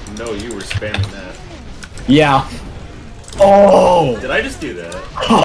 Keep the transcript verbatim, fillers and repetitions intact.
No, you were spamming that. Yeah. Oh! Did I just do that?